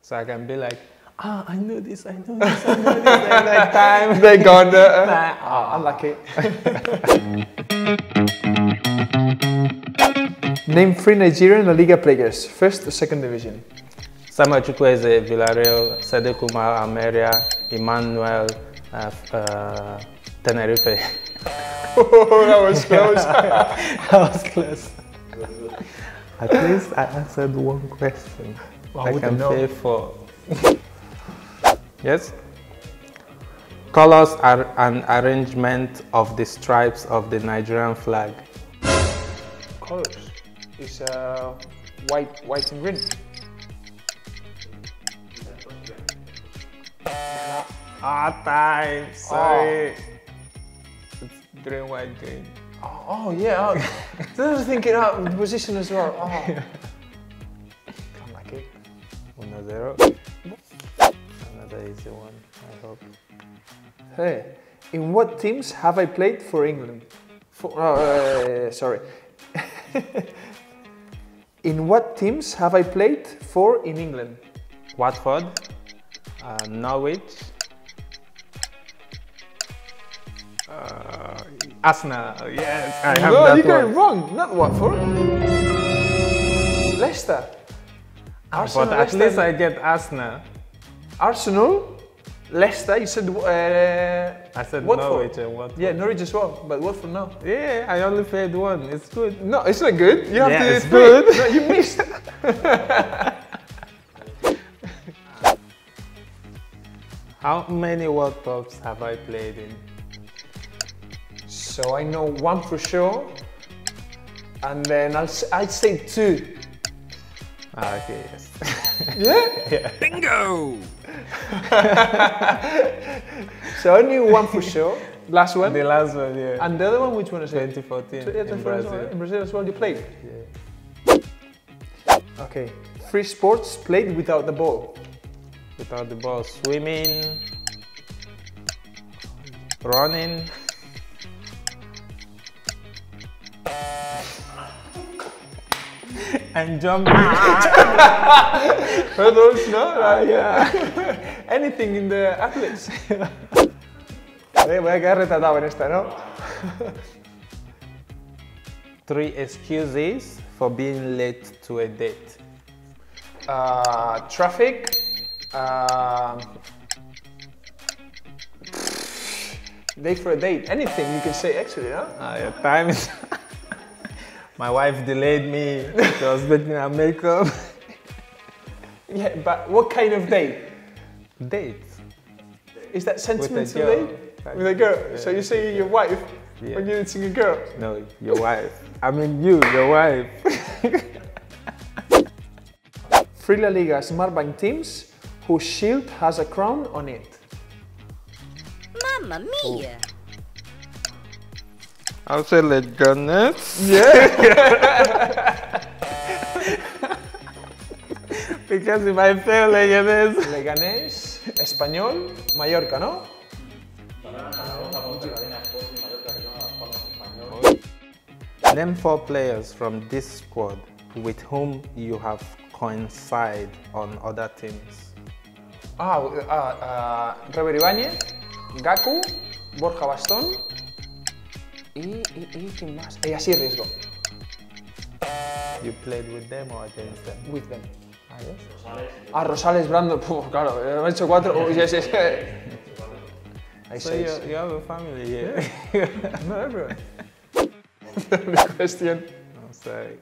So I can be like, I know this, I know this, I know this. And like time. They gone. Unlucky. Name 3 Nigerian La Liga players, first or second division. Samuel Chukwueze, Villarreal, Sadiq Umar, Almeria, Emmanuel, Tenerife. Oh, that was close. That was close. At least I answered one question. I can pay for. Yes? Colors are an arrangement of the stripes of the Nigerian flag. Colors is white and green. Time. Sorry. It's green, white, green. Oh yeah. I was thinking out the position as well. Unlucky. 1-0. Another easy one, I hope. Hey, in what teams have I played for England? Sorry. In what teams have I played for in England? Watford, Norwich, Arsenal. Yes, I have no, that you got it one. wrong. Not Watford. Leicester. Arsenal, But at Leicester. least I get Arsenal. Arsenal, Leicester. You said I said Watford. Norwich and Watford. Yeah, Norwich as well, but Watford no. Yeah, I only paid one. It's good. No, it's not good. You have Yeah, to it's pay. good. No, you missed. How many World Cups have I played in? So I know one for sure, and then I'd say 2. Okay, yes. Yeah. Bingo! So I knew one for sure. Last one. The last one, yeah. And the other one, which one is it? 2014 Yeah, in Brazil. In Brazil as well, you played? Yeah. Okay. 3 sports played without the ball. Without the ball, swimming, running, and jumping. Hurdles, no? Yeah. Anything in the athletes. Voy a quedar retratado en esta, ¿no? 3 excuses for being late to a date. Traffic. Date for a date. Anything you can say actually, no? Your time is. My wife delayed me. She was making her makeup. Yeah, but what kind of date? Date. Is that sentimental girl. date? With a girl. Yeah. So you say your wife Yeah. when you're dating a girl? No, your wife. I mean you, your wife. 3 La Liga Smartbank teams whose shield has a crown on it. Mamma mia! I'll say Leganes. Yeah. Because if I fail Leganes. Leganés, Español, Mallorca, ¿no? Name 4 players from this squad with whom you have coincided on other teams. Robert Ibáñez, Gaku, Borja Bastón y ¿quién más? Así Riesgo. You played with them or against them? With them. Yes? Rosales, Brandon, claro, he hecho 4. Oh, yes. Hay So 6. you have a family here. No, everyone. The question. I'm sorry.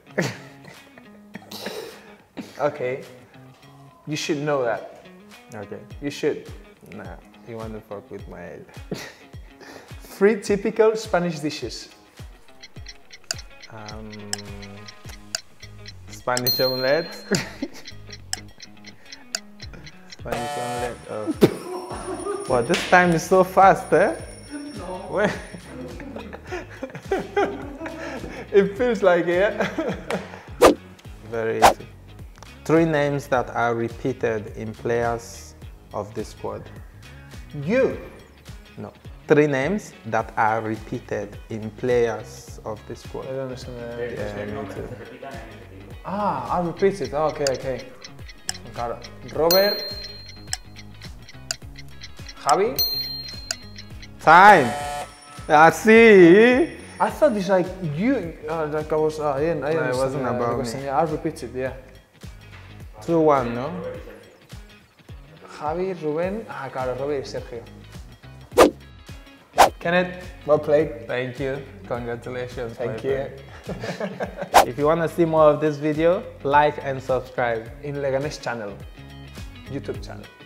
Okay. You should know that. Okay. You should. Nah, you want to fuck with my head. 3 typical Spanish dishes. Spanish omelette. Spanish omelette. Oh. Wow, this time is so fast, eh? No. It feels like it. Very easy. 3 names that are repeated in players of the squad. You. No. 3 names that are repeated in players of the squad. I don't understand that. Yeah, me too. I repeat it. Okay. claro. Robert. Javi. Time. See? I thought it's like you, like I was, I didn't No, it wasn't understand, about because, me. yeah, I'll repeat it, yeah. 2-1, no? Javi, Rubén, claro, Robert y Sergio. Kenneth, well played. Thank you. Congratulations. Thank my you. friend. If you want to see more of this video, like and subscribe. In Leganés channel, YouTube channel.